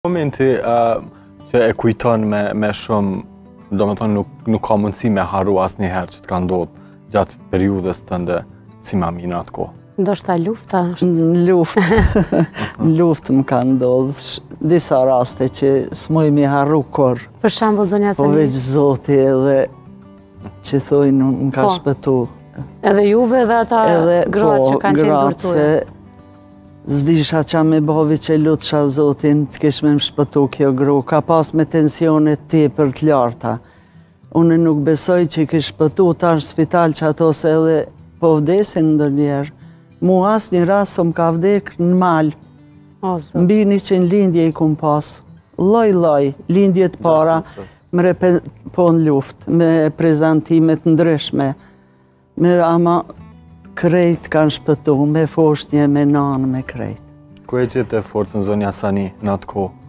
Momenti që e kujton me shumë, do me thonë nuk ka mundësi me haru asnjëherë që të ka ndodhur gjatë periudhës tënde si mami në atë kohë. Ndoshta lufta është. Në luftë. Në luftë më ka ndodhur disa raste që s'moj mi harru kur. Për shembull zonja Po Sani. veç Zoti edhe që thojnë më ka shpëtu. Edhe juve dhe ata gratë që kanë qenë dërtuar. Zdisha qa me bavi që lutësha Zotin të kesh me më shpëtu kjo gru, ka pas me tensionet tepër të larta. Unë nuk besoj që i kesh shpëtu ta në spital që ato se edhe po vdesin ndër njerë. Mu as një ras më ka vdek në malë. Mbi 100 lindje i kum pas. Loj, lindjet para, po në luft, me prezentimet ndryshme. Me ama krejt kanë shpëtu, me foshnje, me nanë, me krejt. Ku e qëtë e forcën zonja Sani në atë kohë?